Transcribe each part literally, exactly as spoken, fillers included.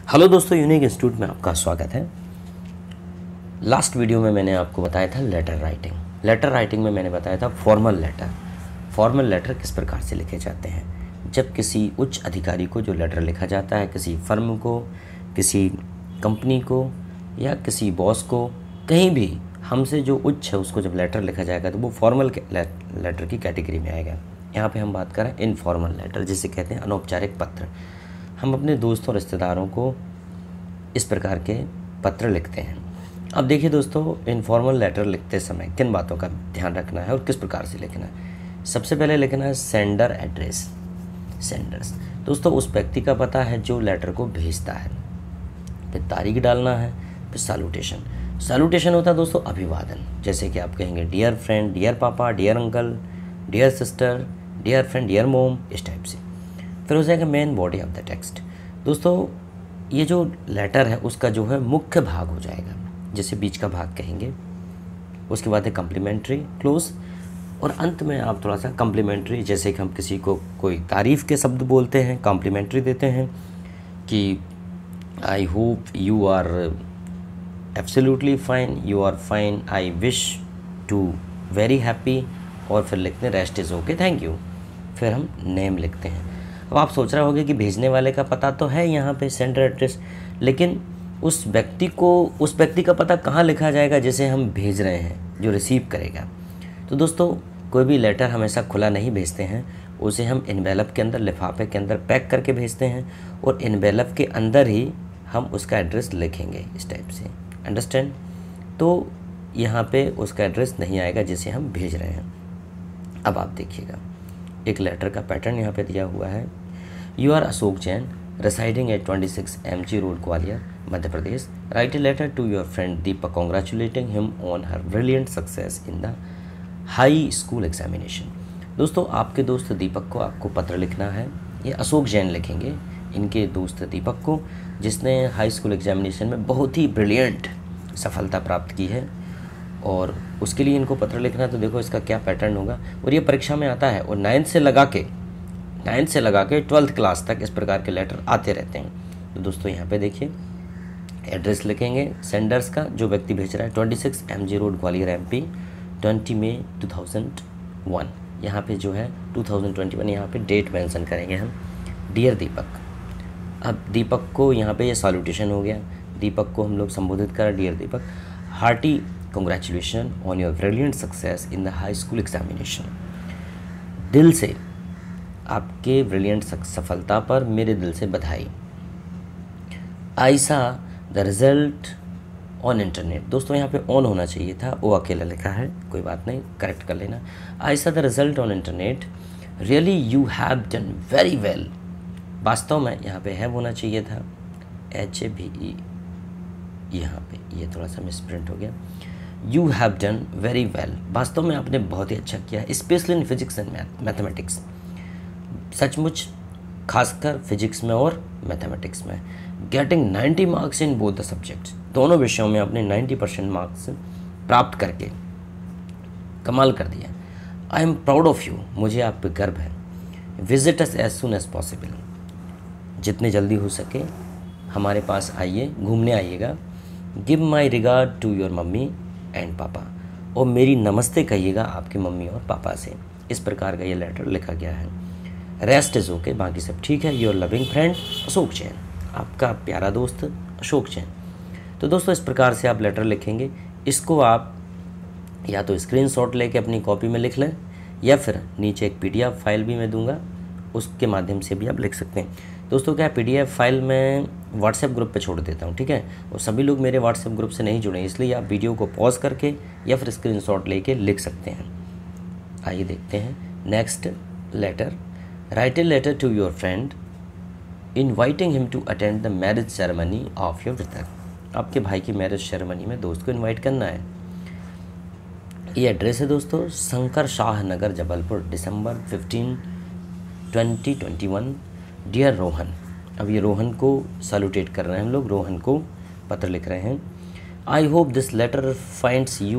Hello दोस्तों, unique institute में आपका स्वागत है। लास्ट वीडियो में मैंने आपको बताया था लेटर राइटिंग। लेटर राइटिंग में मैंने बताया था फॉर्मल लेटर। फॉर्मल लेटर किस प्रकार से लिखे जाते हैं। जब किसी उच्च अधिकारी को जो लेटर लिखा जाता है, किसी फर्म को, किसी कंपनी को या किसी बॉस को, कहीं भी हमसे जो उच्च है उसको जब लेटर लिखा जाएगा तो वो फॉर्मल लेटर की कैटेगरी में आएगा। यहाँ पे हम बात करें इनफॉर्मल लेटर, जिसे कहते हैं अनौपचारिक पत्र। हम अपने दोस्तों और रिश्तेदारों को इस प्रकार के पत्र लिखते हैं। अब देखिए दोस्तों, इनफॉर्मल लेटर लिखते समय किन बातों का ध्यान रखना है और किस प्रकार से लिखना है। सबसे पहले लिखना है सेंडर एड्रेस। सेंडर्स दोस्तों उस व्यक्ति का पता है जो लेटर को भेजता है। फिर तारीख डालना है। फिर सैल्यूटेशन। सैल्यूटेशन होता है दोस्तों अभिवादन। जैसे कि आप कहेंगे dear friend, dear papa, dear uncle, dear sister, dear friend, dear mom, इस टाइप से। फिर हो जाएगा main body of the text. दोस्तों ये जो लेटर है उसका जो है मुख्य भाग हो जाएगा, जैसे बीच का भाग कहेंगे। उसके बाद है कम्प्लीमेंट्री क्लोज, और अंत में आप थोड़ा सा कम्प्लीमेंट्री, जैसे कि हम किसी को कोई तारीफ़ के शब्द बोलते हैं, कम्प्लीमेंट्री देते हैं कि I hope you are absolutely fine, you are fine, I wish to very happy, और फिर लिखते हैं rest is okay, thank you. फिर हम नेम लिखते हैं। अब आप सोच रहे होंगे कि भेजने वाले का पता तो है यहाँ पे सेंडर एड्रेस, लेकिन उस व्यक्ति को उस व्यक्ति का पता कहाँ लिखा जाएगा जिसे हम भेज रहे हैं, जो रिसीव करेगा। तो दोस्तों कोई भी लेटर हमेशा खुला नहीं भेजते हैं, उसे हम इन्वेलप के अंदर, लिफाफे के अंदर पैक करके भेजते हैं, और इन्वेलप के अंदर ही हम उसका एड्रेस लिखेंगे इस टाइप से। अंडरस्टैंड। तो यहाँ पे उसका एड्रेस नहीं आएगा जिसे हम भेज रहे हैं। अब आप देखिएगा एक लेटर का पैटर्न यहाँ पे दिया हुआ है। You are Ashok Jain, residing at twenty-six M G Road, Gwalior, Madhya Pradesh. Write a letter to your friend Deepak congratulating him on her brilliant success in the high school examination. दोस्तों आपके दोस्त दीपक को आपको पत्र लिखना है। ये अशोक जैन लिखेंगे इनके दोस्त दीपक को, जिसने हाई स्कूल एग्जामिनेशन में बहुत ही ब्रिलियंट सफलता प्राप्त की है, और उसके लिए इनको पत्र लिखना। तो देखो इसका क्या पैटर्न होगा, और ये परीक्षा में आता है, और नाइन्थ से लगा के नाइन्थ से लगा के ट्वेल्थ क्लास तक इस प्रकार के लेटर आते रहते हैं। तो दोस्तों यहाँ पे देखिए एड्रेस लिखेंगे सेंडर्स का, जो व्यक्ति भेज रहा है twenty six M G road, Gwalior, M P, twenty May two thousand one. यहाँ पे जो है टू थाउजेंड ट्वेंटी वन, यहाँ पे डेट मेंशन करेंगे हम, डियर दीपक। अब दीपक को यहाँ पे ये सैल्यूटेशन हो गया, दीपक को हम लोग संबोधित करें dear Deepak, hearty congratulation on your brilliant success in the high school examination. दिल से आपके ब्रिलियंट सफलता पर मेरे दिल से बधाई। आई saw the result on internet. दोस्तों यहाँ पे ऑन होना चाहिए था, वो अकेला लिखा है, कोई बात नहीं, करेक्ट कर लेना। I saw the result on internet, really you have done very well. वास्तव में यहाँ पे हैव होना चाहिए था, एच ए बी ई, यहाँ पे ये थोड़ा सा मिसप्रिंट हो गया। You have done very well, वास्तव में आपने बहुत ही अच्छा किया, specially in physics and mathematics. सचमुच खासकर फिजिक्स में और मैथमेटिक्स में। Getting ninety marks in both the subjects, दोनों विषयों में अपने नाइन्टी परसेंट मार्क्स प्राप्त करके कमाल कर दिया। I am proud of you, मुझे आप पे गर्व है। Visit us as soon as possible, जितने जल्दी हो सके हमारे पास आइए, घूमने आइएगा। Give my regard to your mummy and papa, और मेरी नमस्ते कहिएगा आपके मम्मी और पापा से। इस प्रकार का ये लेटर लिखा गया है। रेस्ट इज़ ओके, बाकी सब ठीक है। Your loving friend Ashok Jain, आपका प्यारा दोस्त अशोक जैन। तो दोस्तों इस प्रकार से आप लेटर लिखेंगे। इसको आप या तो स्क्रीनशॉट लेके अपनी कॉपी में लिख लें, या फिर नीचे एक पीडीएफ फाइल भी मैं दूंगा, उसके माध्यम से भी आप लिख सकते हैं। दोस्तों क्या पीडीएफ फाइल मैं व्हाट्सएप ग्रुप पे छोड़ देता हूँ, ठीक है। और सभी लोग मेरे व्हाट्सएप ग्रुप से नहीं जुड़े, इसलिए आप वीडियो को पॉज करके या फिर स्क्रीनशॉट लेके लिख सकते हैं। आइए देखते हैं next letter. Write a letter to your friend inviting him to attend the marriage ceremony of your brother. आपके भाई की मैरिज सेरेमनी में दोस्त को इनवाइट करना है। ये एड्रेस है दोस्तों Shankar Shah Nagar, Jabalpur, December fifteen twenty twenty one. Dear Rohan, अब ये रोहन को सैल्यूटेट कर रहे हैं हम लोग, रोहन को पत्र लिख रहे हैं। I hope this letter finds you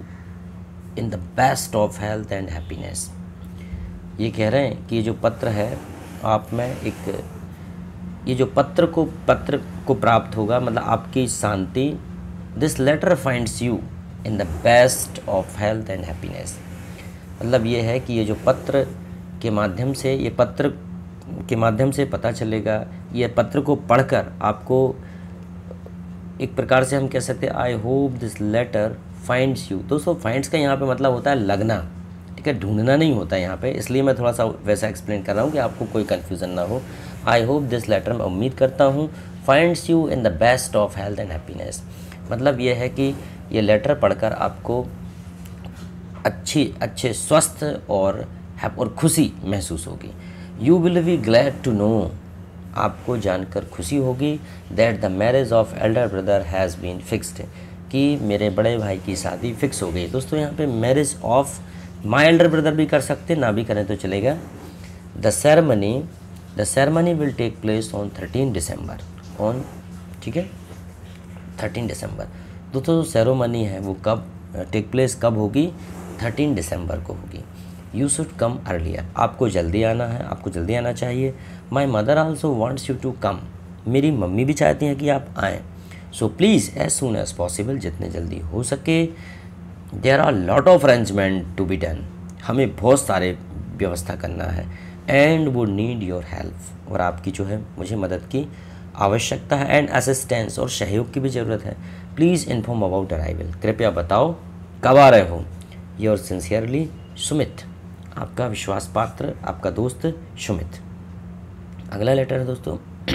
in the best of health and happiness. ये कह रहे हैं कि ये जो पत्र है आप में एक ये जो पत्र को पत्र को प्राप्त होगा, मतलब आपकी शांति। This letter finds you in the best of health and happiness. मतलब ये है कि ये जो पत्र के माध्यम से, ये पत्र के माध्यम से पता चलेगा, ये पत्र को पढ़कर आपको एक प्रकार से हम कह सकते हैं I hope this letter finds you. दोस्तों फाइंड्स का यहाँ पे मतलब होता है लगना, ठीक है, ढूंढना नहीं होता है यहाँ पे, इसलिए मैं थोड़ा सा वैसा एक्सप्लेन कर रहा हूँ कि आपको कोई कन्फ्यूज़न ना हो। आई होप दिस लेटर, मैं उम्मीद करता हूँ, finds you in the best of health and happiness. मतलब ये है कि ये लेटर पढ़कर आपको अच्छी अच्छे स्वस्थ और और खुशी महसूस होगी। You will be glad to know, आपको जानकर खुशी होगी, that the marriage of elder brother has been fixed, कि मेरे बड़े भाई की शादी फिक्स हो गई। दोस्तों यहाँ पे marriage of my elder brother भी कर सकते, ना भी करें तो चलेगा। The ceremony the ceremony will take place on thirteen December on, ठीक है, थर्टीन दिसंबर। दोस्तों जो सेरेमनी है वो कब टेक प्लेस कब होगी? थर्टीन दिसंबर को होगी। यू शुड कम अर्लियर, आपको जल्दी आना है, आपको जल्दी आना चाहिए। My mother also wants you to come, मेरी मम्मी भी चाहती हैं कि आप आएँ। So please as soon as possible, जितने जल्दी हो सके। There are lot of arrangement to be done, हमें बहुत सारे व्यवस्था करना है। And would need your help, और आपकी जो है मुझे मदद की आवश्यकता है। एंड असिस्टेंस, और सहयोग की भी ज़रूरत है। प्लीज़ इन्फॉर्म अबाउट अराइवल, कृपया बताओ कब आ रहे हो। योर सिंसियरली सुमित, आपका विश्वास पात्र, आपका दोस्त सुमित। अगला लेटर है दोस्तों,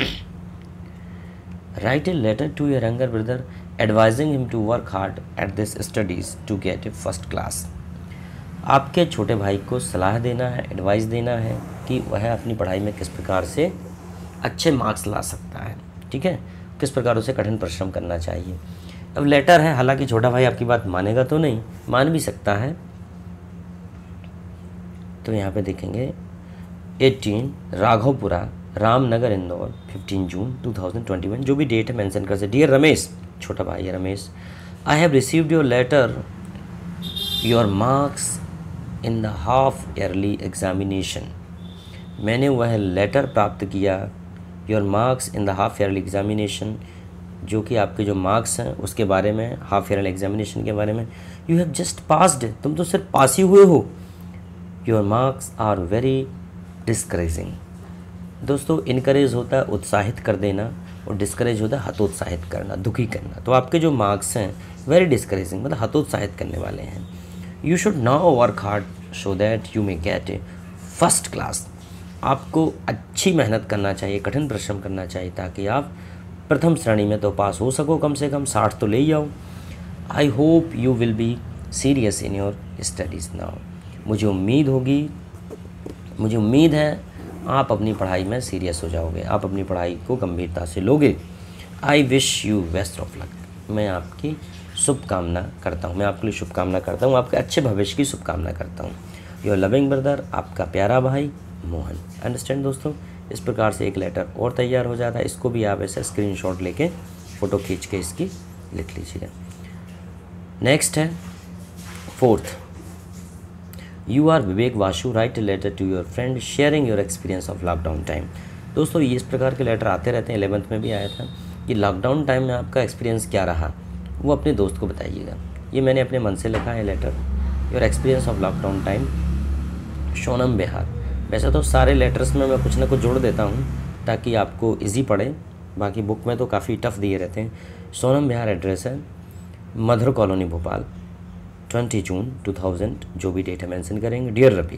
write a letter to your younger brother advising him to work hard at this studies to get a first class. आपके छोटे भाई को सलाह देना है, एडवाइस देना है कि वह अपनी पढ़ाई में किस प्रकार से अच्छे मार्क्स ला सकता है, ठीक है, किस प्रकार उसे कठिन परिश्रम करना चाहिए। अब लेटर है, हालांकि छोटा भाई आपकी बात मानेगा तो नहीं, मान भी सकता है। तो यहाँ पे देखेंगे eighteen Raghavpura, Ramnagar, Indore, fifteen June two thousand twenty one, जो भी डेट है मेंशन कर से। डियर रमेश, छोटा भाई है Ramesh, I have received your letter, your marks in the half yearly examination. मैंने वह लेटर प्राप्त किया, your marks in the half yearly examination, जो कि आपके जो मार्क्स हैं उसके बारे में, हाफ ईयरली एग्जामिनेशन के बारे में। यू हैव जस्ट पास्ड, तुम तो सिर्फ पास ही हुए हो। Your marks are very discouraging. दोस्तों इनकरेज होता है उत्साहित कर देना, और डिस्करेज होता है हतोत्साहित करना, दुखी करना। तो आपके जो मार्क्स हैं वेरी डिस्करेजिंग, मतलब हतोत्साहित करने वाले हैं। You should now work hard so that you may get a first class, आपको अच्छी मेहनत करना चाहिए, कठिन परिश्रम करना चाहिए, ताकि आप प्रथम श्रेणी में तो पास हो सको, कम से कम साठ तो ले ही आओ। I hope you will be serious in your studies now, मुझे उम्मीद होगी, मुझे उम्मीद है आप अपनी पढ़ाई में सीरियस हो जाओगे, आप अपनी पढ़ाई को गंभीरता से लोगे। I wish you best of luck, मैं आपकी शुभकामना करता हूँ, मैं आपके लिए शुभकामना करता हूँ, आपके अच्छे भविष्य की शुभकामना करता हूँ। योर लविंग ब्रदर, आपका प्यारा भाई मोहन। अंडरस्टैंड दोस्तों, इस प्रकार से एक लेटर और तैयार हो जाता है। इसको भी आप ऐसे स्क्रीनशॉट लेके फ़ोटो खींच के इसकी लिख लीजिएगा। नेक्स्ट है fourth, you are Vivek Vashu, write a letter to your friend sharing your experience of lockdown time. दोस्तों ये इस प्रकार के लेटर आते रहते हैं, इलेवंथ में भी आया था कि लॉकडाउन टाइम में आपका एक्सपीरियंस क्या रहा, वो अपने दोस्त को बताइएगा। ये मैंने अपने मन से लिखा है letter, your experience of lockdown time, Sonam Bihar. वैसे तो सारे लेटर्स में मैं कुछ ना कुछ जोड़ देता हूँ ताकि आपको इजी पड़े, बाकी बुक में तो काफ़ी टफ दिए रहते हैं। सोनम बिहार एड्रेस है Madhur colony Bhopal, twenty June two thousand, जो भी डेट है मेंशन करेंगे। Dear Ravi,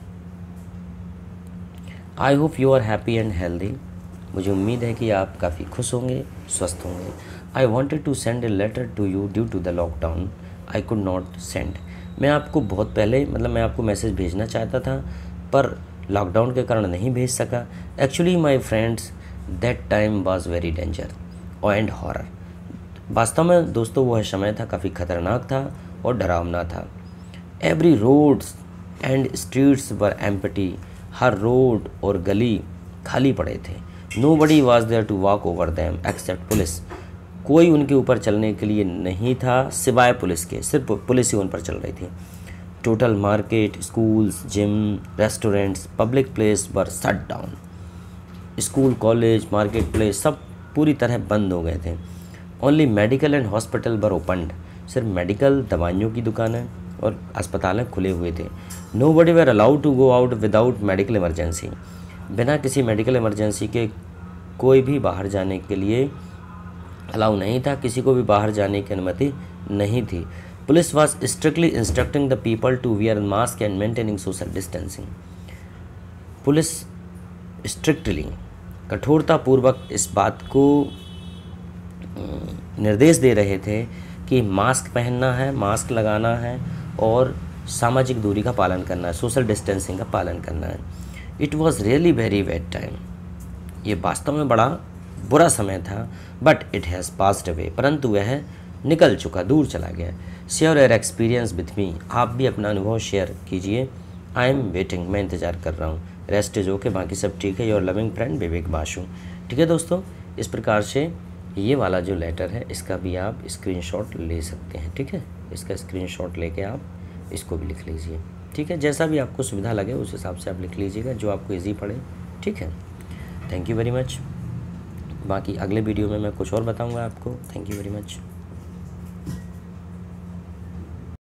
I hope you are happy and healthy, मुझे उम्मीद है कि आप काफ़ी खुश होंगे, स्वस्थ होंगे। I wanted to send a letter to you due to the lockdown, I could not send. मैं आपको बहुत पहले, मतलब मैं आपको मैसेज भेजना चाहता था पर लॉकडाउन के कारण नहीं भेज सका। Actually my friends that time was very danger and horror. वास्तव में दोस्तों वह समय था, काफ़ी खतरनाक था और डरावना था। Every roads and streets were empty, हर रोड और गली खाली पड़े थे। Nobody was there to walk over them except police, कोई उनके ऊपर चलने के लिए नहीं था सिवाय पुलिस के, सिर्फ पुलिस ही उन पर चल रही थी। Total market, schools, gym, restaurants, public place were shut down. School, college, market place सब पूरी तरह बंद हो गए थे। Only medical and hospital were opened, सिर्फ मेडिकल दवाइयों की दुकानें और अस्पतालें खुले हुए थे। Nobody were allowed to go out without medical emergency, बिना किसी मेडिकल इमरजेंसी के कोई भी बाहर जाने के लिए अलाउ नहीं था, किसी को भी बाहर जाने की अनुमति नहीं थी। Police was strictly instructing the people to wear mask and maintaining social distancing, police strictly कठोरतापूर्वक इस बात को निर्देश दे रहे थे कि मास्क पहनना है, मास्क लगाना है और सामाजिक दूरी का पालन करना है, सोशल डिस्टेंसिंग का पालन करना है। It was really very bad time, ये वास्तव में बड़ा बुरा समय था। But it has passed away, परंतु वह निकल चुका, दूर चला गया। Share your experience with me, आप भी अपना अनुभव शेयर कीजिए। आई एम वेटिंग, मैं इंतज़ार कर रहा हूँ। रेस्ट इज ओके, बाकी सब ठीक है। Your loving friend Vivek Basu. ठीक है दोस्तों, इस प्रकार से ये वाला जो लेटर है इसका भी आप स्क्रीनशॉट ले सकते हैं। ठीक है, इसका स्क्रीनशॉट लेके आप इसको भी लिख लीजिए। ठीक है, जैसा भी आपको सुविधा लगे उस हिसाब से आप लिख लीजिएगा, जो आपको ईजी पड़े। ठीक है, थैंक यू वेरी मच। बाकी अगले वीडियो में मैं कुछ और बताऊंगा आपको। Thank you very much.